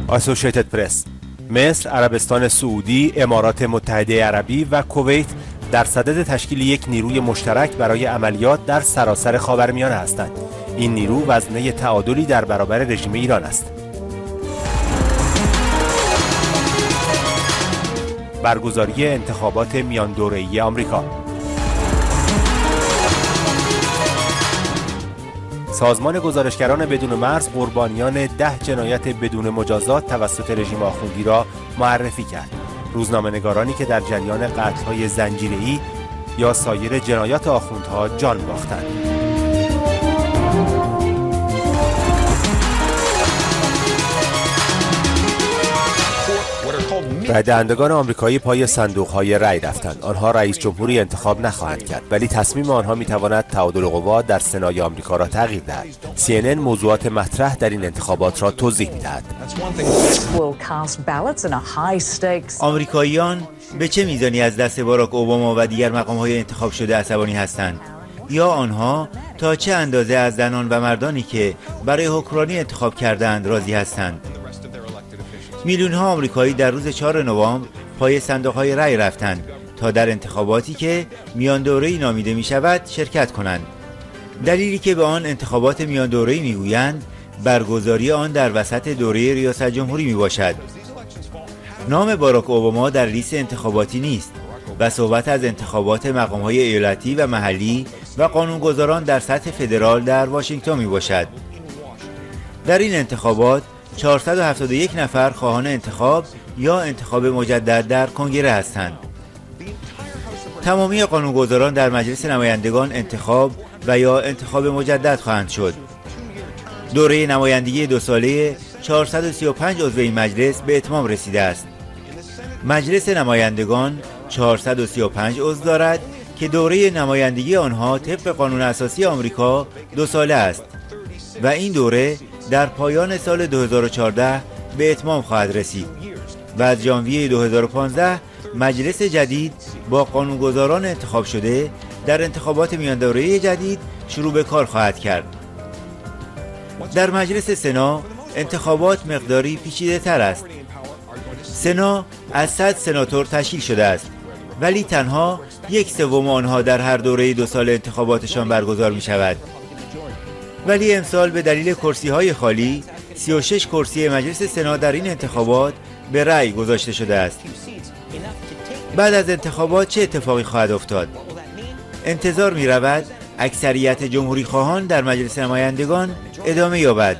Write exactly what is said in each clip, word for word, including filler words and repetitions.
اسوشیتد پرس: مصر، عربستان سعودی، امارات متحده عربی و کویت در صدد تشکیل یک نیروی مشترک برای عملیات در سراسر خاورمیانه هستند. این نیرو وزنه تعادلی در برابر رژیم ایران است. برگزاری انتخابات میان دوره‌ای آمریکا. سازمان گزارشگران بدون مرز قربانیان ده جنایت بدون مجازات توسط رژیم آخوندی را معرفی کرد. روزنامه‌نگارانی که در جریان قتل‌های زنجیره‌ای یا سایر جنایات آخوندها جان باختند. رای دهندگان آمریکایی پای صندوق‌های رای رفتند. آنها رئیس جمهوری انتخاب نخواهند کرد، ولی تصمیم آنها می‌تواند تعادل قوا در سنای آمریکا را تغییر دهد. سی ان ان موضوعات مطرح در این انتخابات را توضیح می‌دهد. آمریکاییان به چه میزانی از دست باراک اوباما و دیگر مقام‌های انتخاب شده عصبانی هستند؟ یا آنها تا چه اندازه از زنان و مردانی که برای حکمرانی انتخاب کردند راضی هستند؟ میلیون‌ها آمریکایی در روز چهارم نوامبر پای صندوق‌های رای رفتند تا در انتخاباتی که میان دوره‌ای نامیده می‌شود شرکت کنند. دلیلی که به آن انتخابات میان دوره‌ای می‌گویند برگزاری آن در وسط دوره ریاست جمهوری میباشد. نام باراک اوباما در لیست انتخاباتی نیست و صحبت از انتخابات مقام‌های ایالتی و محلی و قانونگذاران در سطح فدرال در واشنگتن میباشد. در این انتخابات چهارصد و هفتاد و یک نفر خواهان انتخاب یا انتخاب مجدد در کنگره هستند. تمامی قانونگذاران در مجلس نمایندگان انتخاب و یا انتخاب مجدد خواهند شد. دوره نمایندگی دو ساله چهارصد و سی و پنج عضو این مجلس به اتمام رسیده است. مجلس نمایندگان چهارصد و سی و پنج عضو دارد که دوره نمایندگی آنها طبق قانون اساسی آمریکا دو ساله است و این دوره در پایان سال دو هزار و چهارده به اتمام خواهد رسید و از ژانویه دو هزار و پانزده مجلس جدید با قانونگذاران انتخاب شده در انتخابات میان دوره‌ای جدید شروع به کار خواهد کرد. در مجلس سنا انتخابات مقداری پیچیده تر است. سنا از صد سناتور تشکیل شده است ولی تنها یک سوم آنها در هر دوره دو سال انتخاباتشان برگزار می شود. ولی امسال به دلیل کرسی های خالی سی و شش کرسی مجلس سنا در این انتخابات به رأی گذاشته شده است. بعد از انتخابات چه اتفاقی خواهد افتاد؟ انتظار می رود اکثریت جمهوری خواهان در مجلس نمایندگان ادامه یابد.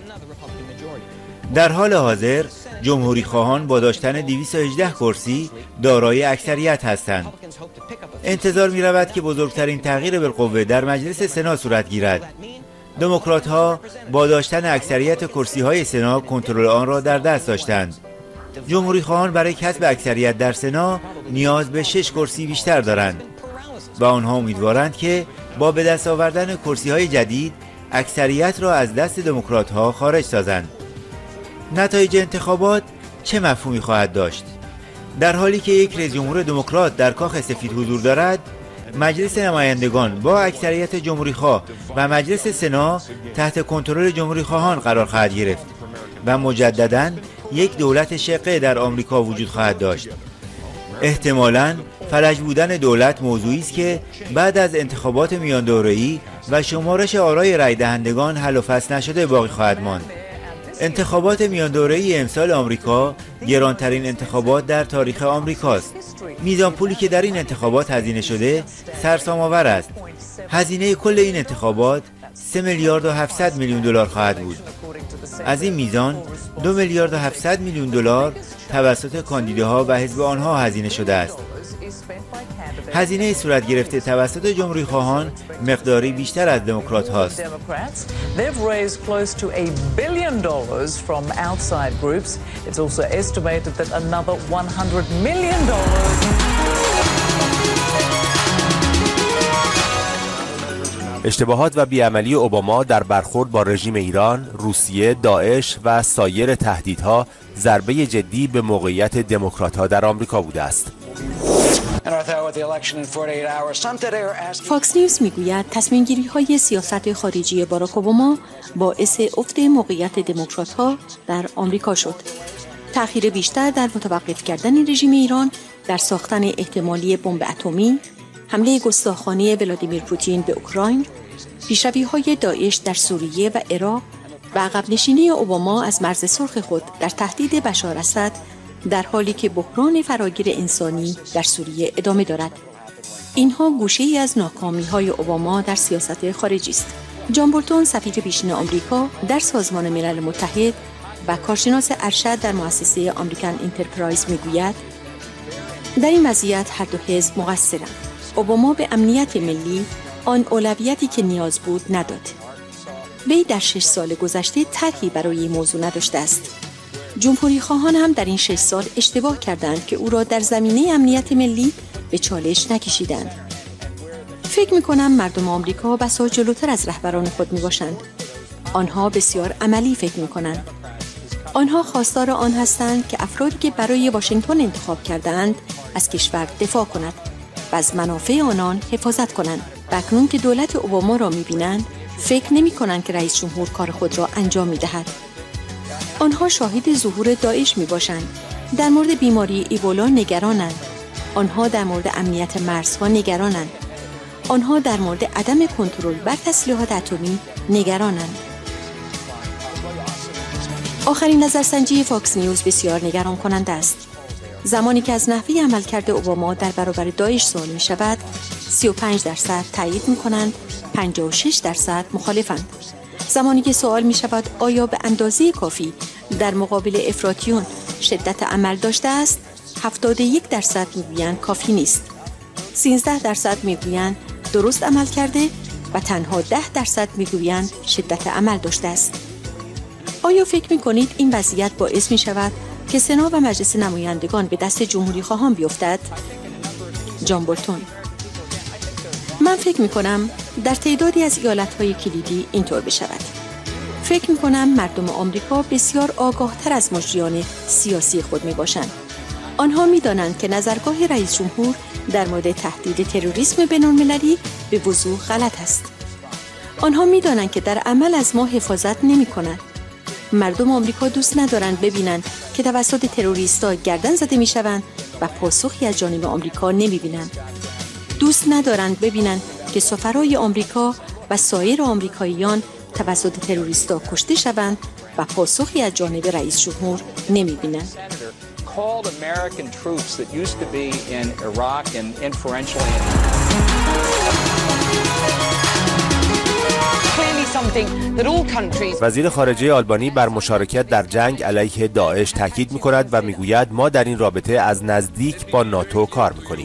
در حال حاضر جمهوری خواهان با داشتن دویست و هجده کرسی دارای اکثریت هستند. انتظار می رود که بزرگترین تغییر بالقوه در مجلس سنا صورت گیرد. دموکرات ها با داشتن اکثریت کرسی های سنا کنترل آن را در دست داشتند. جمهوری خواهان برای کسب اکثریت در سنا نیاز به شش کرسی بیشتر دارند و آنها امیدوارند که با به دست آوردن کرسی های جدید اکثریت را از دست دموکرات ها خارج سازند. نتایج انتخابات چه مفهومی خواهد داشت؟ در حالی که یک رئیس جمهور دموکرات در کاخ سفید حضور دارد، مجلس نمایندگان با اکثریت جمهوری خواه و مجلس سنا تحت کنترل جمهوری خواهان قرار خواهد گرفت و مجدداً یک دولت شقه در آمریکا وجود خواهد داشت. احتمالاً فلج بودن دولت موضوعی است که بعد از انتخابات میان دوره‌ای و شمارش آرای رای دهندگان حل و فصل نشده باقی خواهد ماند. انتخابات میان دوره‌ای امسال آمریکا گرانترین انتخابات در تاریخ آمریکاست. میزان پولی که در این انتخابات هزینه شده سرسام‌آور است. هزینه کل این انتخابات سه میلیارد و هفتصد میلیون دلار خواهد بود. از این میزان دو میلیارد و هفتصد میلیون دلار توسط کاندیداها و حزب آنها هزینه شده است. هزینه صورت گرفته توسط جمهوری خواهان مقداری بیشتر از دموکرات هاست. اشتباهات و بیعملی اوباما در برخورد با رژیم ایران، روسیه، داعش و سایر تهدیدها ضربه جدی به موقعیت دموکرات‌ها در آمریکا بوده است. فاکس نیوز میگوید تصمیم گیری های سیاست خارجی باراک اوباما باعث افت موقعیت دموکرات ها در آمریکا شد. تأخیر بیشتر در متوقف کردن رژیم ایران در ساختن احتمالی بمب اتمی، حمله گستاخانه ولادیمیر پوتین به اوکراین، پیشروی‌های داعش در سوریه و عراق و عقب نشینی اوباما از مرز سرخ خود در تهدید بشار اسد، در حالی که بحران فراگیر انسانی در سوریه ادامه دارد. اینها گوشه‌ای از ناکامی‌های اوباما در سیاست خارجی است. جان بولتون، سفیر پیشین آمریکا در سازمان ملل متحد و کارشناس ارشد در مؤسسه آمریکن انترپرایز میگوید در این وضعیت هر دو حزب مقصرند. اوباما به امنیت ملی آن اولویتی که نیاز بود نداد. وی در شش سال گذشته طرحی برای این موضوع نداشته است. جمهوری خواهان هم در این شش سال اشتباه کردند که او را در زمینه امنیت ملی به چالش نکشیدند. فکر می‌کنم مردم آمریکا بسا جلوتر از رهبران خود می‌باشند. آنها بسیار عملی فکر می‌کنند. آنها خواستار آن هستند که افرادی که برای واشنگتن انتخاب کردند از کشور دفاع کند و از منافع آنان حفاظت کنند. اکنون که دولت اوباما را می‌بینند، فکر نمی‌کنند که رئیس جمهور کار خود را انجام می‌دهد. آنها شاهد ظهور داعش می‌باشند. در مورد بیماری ایبولا نگرانند. آنها در مورد امنیت مرزها نگرانند. آنها در مورد عدم کنترل بر تسلیحات اتمی نگرانند. آخرین نظرسنجی فاکس نیوز بسیار نگران کننده است. زمانی که از نحوه عملکرد اوباما در برابر داعش سوال می شود، سی و پنج درصد تایید می کنند، پنجاه و شش درصد مخالفند. زمانی که سوال می شود آیا به اندازه کافی در مقابل افراطیون شدت عمل داشته است، هفتاد و یک درصد می گویند کافی نیست. سیزده درصد می گویند درست عمل کرده و تنها ده درصد می گویند شدت عمل داشته است. آیا فکر می کنید این وضعیت باعث می شود که سنا و مجلس نمایندگان به دست جمهوری خواهان بیفتد؟ جان بولتون: من فکر می کنم در تعدادی از ایالت‌های کلیدی اینطور بشود. فکر می کنم مردم آمریکا بسیار آگاهتر از مجریان سیاسی خود می باشند. آنها می دانند که نظرگاه رئیس جمهور در مورد تهدید تروریسم بین‌المللی به وضوح غلط است. آنها می دانند که در عمل از ما حفاظت نمی کنند. مردم آمریکا دوست ندارند ببینند که توسط تروریست‌ها گردن زده می شوند و پاسخی از جانب آمریکا نمی بینند. دوست ندارند ببینند که سفرای آمریکا و سایر آمریکاییان توسط تروریست‌ها کشته شوند و پاسخی از جانب رئیس جمهور نمی بینند. وزیر خارجه آلبانی بر مشارکت در جنگ علیه داعش تاکید می‌کند و می‌گوید ما در این رابطه از نزدیک با ناتو کار می‌کنیم.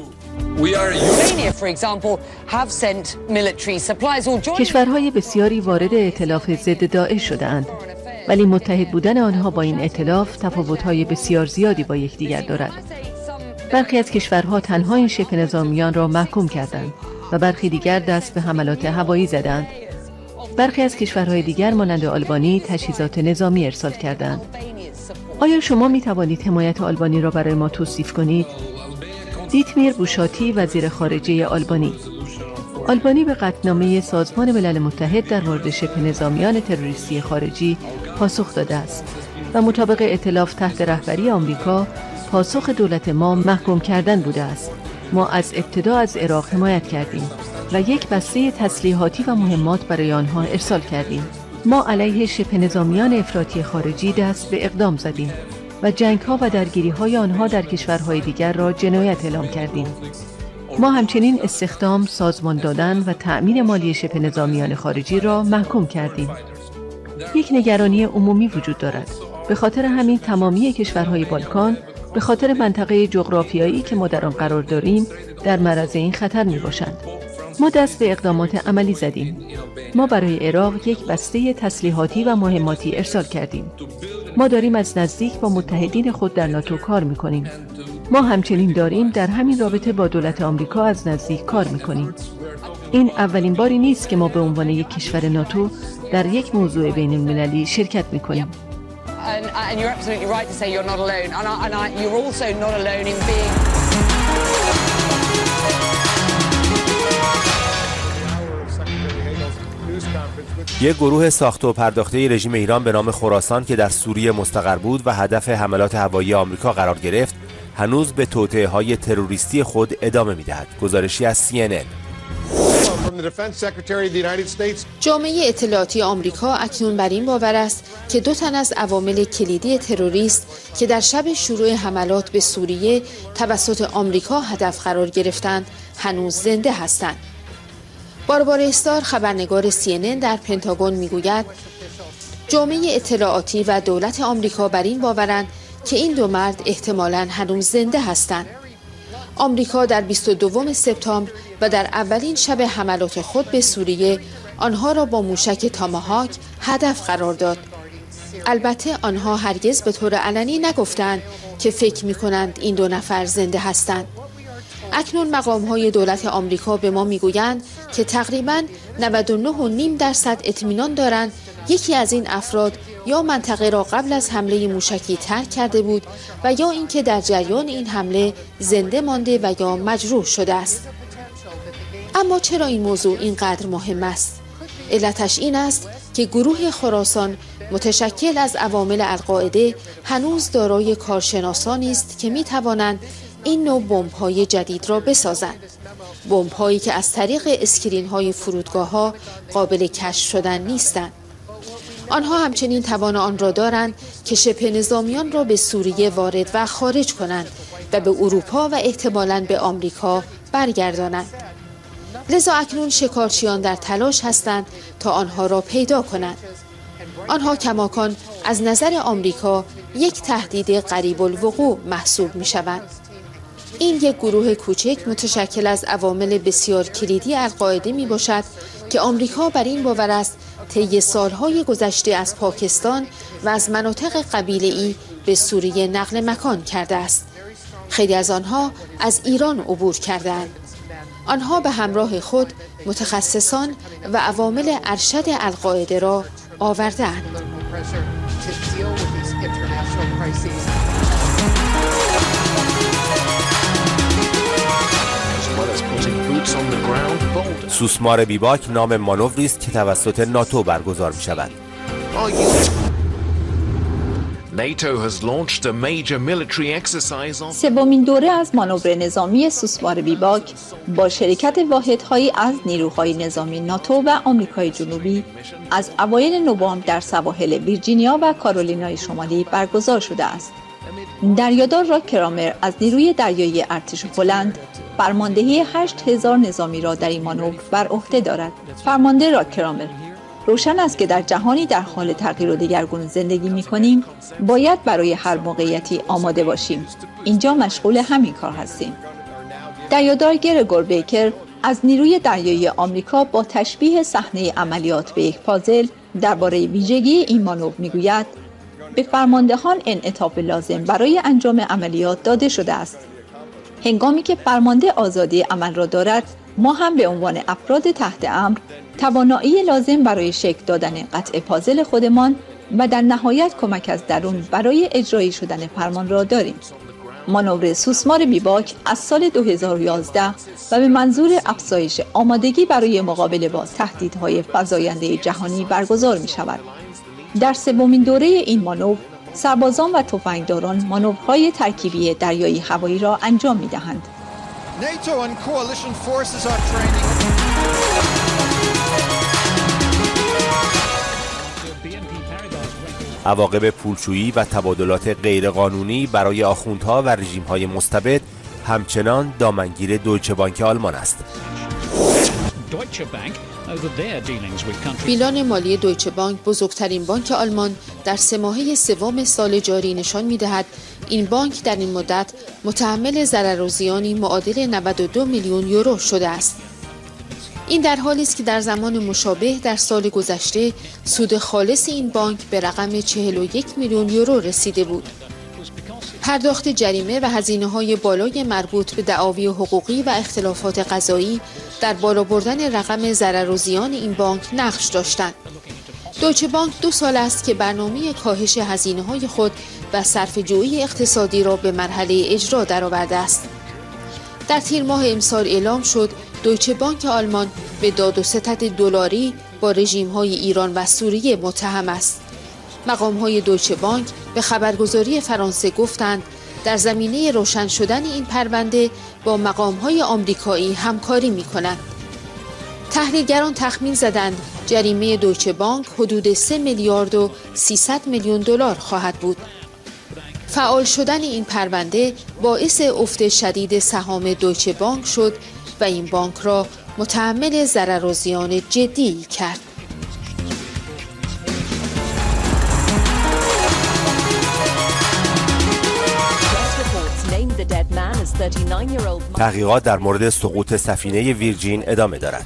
کشورهای بسیاری وارد ائتلاف ضد داعش شده‌اند، ولی متحد بودن آنها با این ائتلاف تفاوت‌های بسیار زیادی با یکدیگر دارد. برخی از کشورها تنها این شبه نظامیان را محکوم کردند و برخی دیگر دست به حملات هوایی زدند. برخی از کشورهای دیگر مانند آلبانی تجهیزات نظامی ارسال کردند. آیا شما می توانید حمایت آلبانی را برای ما توصیف کنید؟ دیتمیر بوشاتی، وزیر خارجه آلبانی: آلبانی به قطعنامه سازمان ملل متحد در مورد شبه نظامیان تروریستی خارجی پاسخ داده است و مطابق ائتلاف تحت رهبری آمریکا پاسخ دولت ما محکوم کردن بوده است. ما از ابتدا از عراق حمایت کردیم و یک بسته تسلیحاتی و مهمات برای آنها ارسال کردیم. ما علیه شبه نظامیان افراطی خارجی دست به اقدام زدیم و جنگ‌ها و درگیری‌های آنها در کشورهای دیگر را جنایت اعلام کردیم. ما همچنین استخدام، سازمان دادن و تأمین مالی شبه نظامیان خارجی را محکوم کردیم. یک نگرانی عمومی وجود دارد. به خاطر همین تمامی کشورهای بالکان به خاطر منطقه جغرافیایی که ما در آن قرار داریم در معرض این خطر می‌باشند. ما دست به اقدامات عملی زدیم. ما برای عراق یک بسته تسلیحاتی و مهماتی ارسال کردیم. ما داریم از نزدیک با متحدین خود در ناتو کار می‌کنیم. ما همچنین داریم در همین رابطه با دولت آمریکا از نزدیک کار می‌کنیم. این اولین باری نیست که ما به عنوان یک کشور ناتو در یک موضوع بین‌المللی شرکت می‌کنیم. And, and you're absolutely right to say you're not alone, and, I, and I, you're also not alone in being. Secretary Hagel's news conference with یک گروه ساخته و پرداخته رژیم ایران به نام خراسان که در سوریه مستقر بود و هدف حملات هوایی آمریکا قرار گرفت، هنوز به توطئه‌های تروریستی خود ادامه می‌دهد. گزارشی از سی ان ان. جامعه اطلاعاتی آمریکا اکنون بر این باور است که دو تن از عوامل کلیدی تروریست که در شب شروع حملات به سوریه توسط آمریکا هدف قرار گرفتند هنوز زنده هستند. باربارا استار، خبرنگار سی ان ان در پنتاگون میگوید جامعه اطلاعاتی و دولت آمریکا بر این باورند که این دو مرد احتمالاً هنوز زنده هستند. آمریکا در بیست و دوم سپتامبر و در اولین شب حملات خود به سوریه آنها را با موشک تاماهاک هدف قرار داد. البته آنها هرگز به طور علنی نگفتند که فکر می‌کنند این دو نفر زنده هستند. اکنون مقام‌های دولت آمریکا به ما می‌گویند که تقریباً نود و نه و نیم درصد اطمینان دارند یکی از این افراد یا منطقه را قبل از حمله موشکی ترک کرده بود و یا اینکه در جریان این حمله زنده مانده و یا مجروح شده است. اما چرا این موضوع اینقدر مهم است؟ علتش این است که گروه خراسان متشکل از عوامل القاعده هنوز دارای کارشناسانی است که می توانند این نوع بمب‌های جدید را بسازند. بمب‌هایی که از طریق اسکرین‌های فرودگاه‌ها قابل کشف شدن نیستند. آنها همچنین توان آن را دارند که شبه نظامیان را به سوریه وارد و خارج کنند و به اروپا و احتمالاً به آمریکا برگردانند. لذا اکنون شکارچیان در تلاش هستند تا آنها را پیدا کنند. آنها کماکان از نظر آمریکا یک تهدید قریب الوقوع محسوب می شوند. این یک گروه کوچک متشکل از عوامل بسیار کلیدی القاعده می باشد که آمریکا بر این باور است طی سالهای گذشته از پاکستان و از مناطق قبیله‌ای به سوریه نقل مکان کرده است. خیلی از آنها از ایران عبور کردند. آنها به همراه خود متخصصان و عوامل ارشد القاعده را آورده‌اند. سوسمار بیباک نام مانوری است که توسط ناتو برگزار می شود. سومین دوره از مانور نظامی سوسمار بیباک با شرکت واحدهایی از نیروهای نظامی ناتو و آمریکای جنوبی از اوایل نوامبر در سواحل ویرجینیا و کارولینای شمالی برگزار شده است. دریادار راک کرامر از نیروی دریایی ارتش هلند فرماندهی هشت هزار نظامی را در این مانور بر عهده دارد. فرمانده راک کرامر: روشن است که در جهانی در حال تغییر و دگرگون زندگی می‌کنیم، باید برای هر موقعیتی آماده باشیم. اینجا مشغول همین کار هستیم. دریادار گرگور بیکر از نیروی دریایی آمریکا با تشبیه صحنه عملیات به یک پازل درباره ویژگی این مانور می‌گوید: به فرماندهان انعطاف لازم برای انجام عملیات داده شده است. هنگامی که فرمانده آزادی عمل را دارد، ما هم به عنوان افراد تحت امر توانایی لازم برای شکل دادن قطع پازل خودمان و در نهایت کمک از درون برای اجرایی شدن فرمان را داریم. مانور سوسمار بیباک از سال دو هزار و یازده و به منظور افزایش آمادگی برای مقابله با تهدیدهای فزاینده جهانی برگزار می شود. در سومین دوره این مانور، سربازان و تفنگداران مانورهای ترکیبی دریایی هوایی را انجام می دهند. عواقب پولشویی و تبادلات غیرقانونی برای آخوندها و رژیم‌های مستبد همچنان دامنگیر دویچه بانک آلمان است. بیلان مالی دویچه بانک، بزرگترین بانک آلمان، در سه ماهه سوم سال جاری نشان می‌دهد این بانک در این مدت متحمل ضرر و زیانی معادل نود و دو میلیون یورو شده است. این در حالی است که در زمان مشابه در سال گذشته سود خالص این بانک به رقم چهل و یک میلیون یورو رسیده بود. پرداخت جریمه و هزینه‌های بالای مربوط به دعاوی حقوقی و اختلافات قضایی در بالا بردن رقم ضرر و زیان این بانک نقش داشتند. دویچه بانک دو سال است که برنامه کاهش هزینه‌های خود و صرفه‌جویی اقتصادی را به مرحله اجرا درآورده است. در تیر ماه امسال اعلام شد دویچه بانک آلمان به داد و ستد دلاری با رژیم‌های ایران و سوریه متهم است. مقام‌های دویچه بانک به خبرگزاری فرانسه گفتند در زمینه روشن شدن این پرونده با مقام‌های آمریکایی همکاری می‌کنند. تحلیلگران تخمین زدند جریمه دویچه بانک حدود سه میلیارد و سیصد میلیون دلار خواهد بود. فعال شدن این پرونده باعث افت شدید سهام دویچه بانک شد و این بانک را متحمل ضرر و زیان جدی کرد. تحقیقات در مورد سقوط سفینه ویرجین ادامه دارد.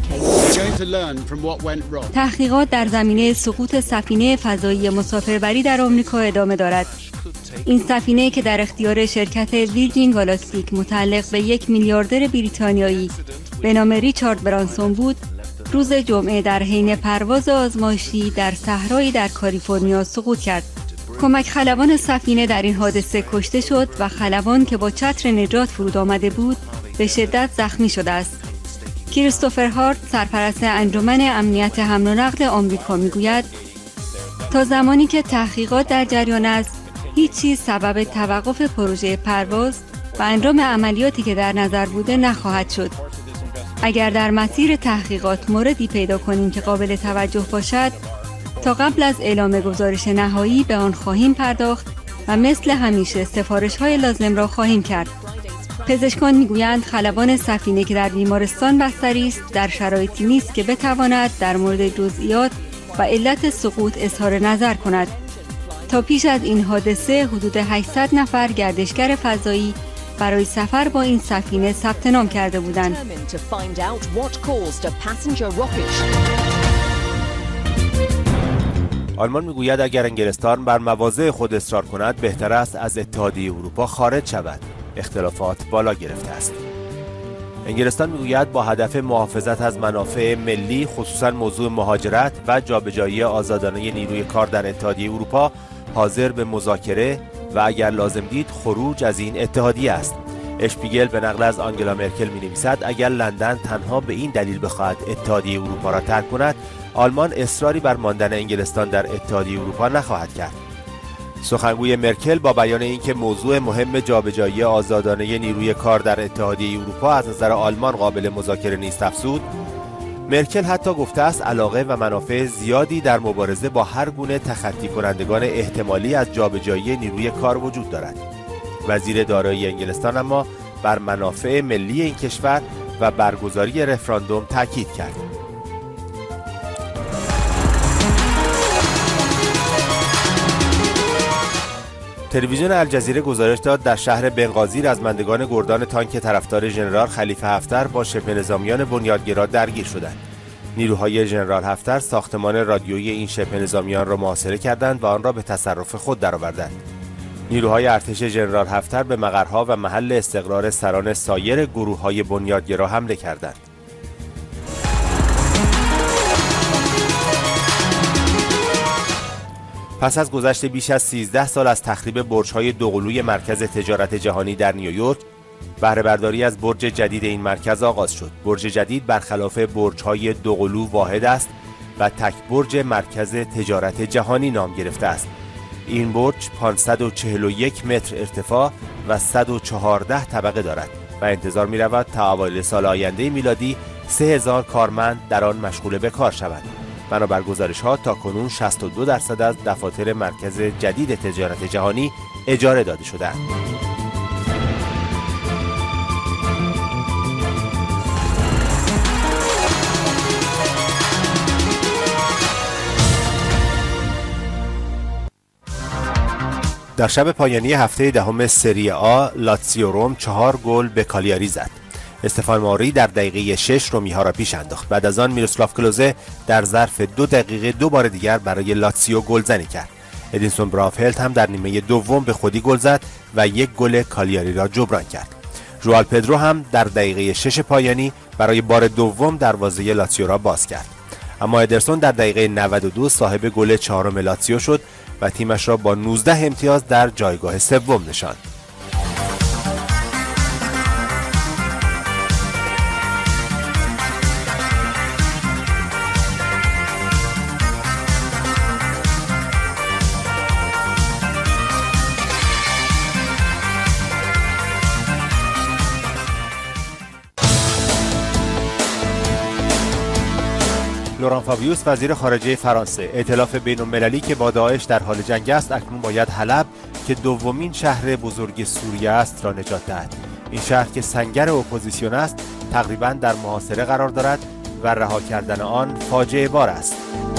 تحقیقات در زمینه سقوط سفینه فضایی مسافربری در آمریکا ادامه دارد. این سفینه که در اختیار شرکت ویرجین گالاکتیک متعلق به یک میلیاردر بریتانیایی به نام ریچارد برانسون بود، روز جمعه در حین پرواز آزمایشی در صحرایی در کالیفرنیا سقوط کرد. کمک خلبان سفینه در این حادثه کشته شد و خلبان که با چتر نجات فرود آمده بود به شدت زخمی شده است. کریستوفر هارت، سرپرست انجمن امنیت حمل و نقل آمریکا میگوید تا زمانی که تحقیقات در جریان است، هیچ چیز سبب توقف پروژه پرواز و انجام عملیاتی که در نظر بوده نخواهد شد. اگر در مسیر تحقیقات موردی پیدا کنیم که قابل توجه باشد، تا قبل از اعلام گزارش نهایی به آن خواهیم پرداخت و مثل همیشه سفارش‌های لازم را خواهیم کرد. پزشکان میگویند خلبان سفینه که در بیمارستان بستری است در شرایطی نیست که بتواند در مورد جزئیات و علت سقوط اظهار نظر کند. تا پیش از این حادثه حدود هشتصد نفر گردشگر فضایی برای سفر با این سفینه ثبت نام کرده بودند. آلمان میگوید اگر انگلستان بر مواضع خود اصرار کند بهتر است از اتحادیه اروپا خارج شود. اختلافات بالا گرفته است. انگلستان میگوید با هدف محافظت از منافع ملی خصوصا موضوع مهاجرت و جابجایی آزادانه نیروی کار در اتحادیه اروپا حاضر به مذاکره و اگر لازم دید خروج از این اتحادیه است. اشپیگل به نقل از آنگلا مرکل می‌نویسد اگر لندن تنها به این دلیل بخواهد اتحادیه اروپا را ترک کند، آلمان اصراری بر ماندن انگلستان در اتحادیه اروپا نخواهد کرد. سخنگوی مرکل با بیان اینکه موضوع مهم جابجایی آزادانه نیروی کار در اتحادیه اروپا از نظر آلمان قابل مذاکره نیست افزود، مرکل حتی گفته است علاقه و منافع زیادی در مبارزه با هر گونه تخطی کنندگان احتمالی از جابجایی نیروی کار وجود دارد. وزیر دارایی انگلستان اما بر منافع ملی این کشور و برگزاری رفراندوم تاکید کرد. تلویزیون الجزیره گزارش داد در شهر بنغازی رزمندگان گردان تانک طرفدار ژنرال خلیفه حفتر با شبه نظامیان بنیادگرا درگیر شدند. نیروهای ژنرال حفتر ساختمان رادیویی این شبه نظامیان را محاصره کردند و آن را به تصرف خود درآوردند. نیروهای ارتش ژنرال حفتر به مقرها و محل استقرار سران سایر گروه‌های بنیادگرا حمله کردند. پس از گذشت بیش از سیزده سال از تخریب برج‌های دوقلوی مرکز تجارت جهانی در نیویورک، بهره برداری از برج جدید این مرکز آغاز شد. برج جدید برخلاف برج‌های دوقلو واحد است و تک برج مرکز تجارت جهانی نام گرفته است. این برج پانصد و چهل و یک متر ارتفاع و صد و چهارده طبقه دارد و انتظار می رود تا اوایل سال آینده میلادی سه هزار کارمند در آن مشغول به کار شوند. بنابر گزارش‌ها تاکنون شصت و دو درصد از دفاتر مرکز جدید تجارت جهانی اجاره داده شده‌اند. در شب پایانی هفته دهم سری آ، لاتزیو روم چهار گل به کالیاری زد. استفان ماری در دقیقه شش رومی‌ها را پیش انداخت. بعد از آن میروسلاو کلوزه در ظرف دو دقیقه دو بار دیگر برای لاتزیو گلزنی کرد. ادینسون برافلد هم در نیمه دوم به خودی گل زد و یک گل کالیاری را جبران کرد. ژوال پدرو هم در دقیقه شش پایانی برای بار دوم دروازه لاتزیو را باز کرد. اما ادرسون در دقیقه نود و دو صاحب گل چهارم لاتزیو شد و تیمش را با نوزده امتیاز در جایگاه سوم نشاند. لوران فابیوس وزیر خارجه فرانسه: ائتلاف بین‌المللی که با داعش در حال جنگ است اکنون باید حلب که دومین شهر بزرگ سوریه است را نجات دهد. این شهر که سنگر اپوزیسیون است تقریباً در محاصره قرار دارد و رها کردن آن فاجعه بار است.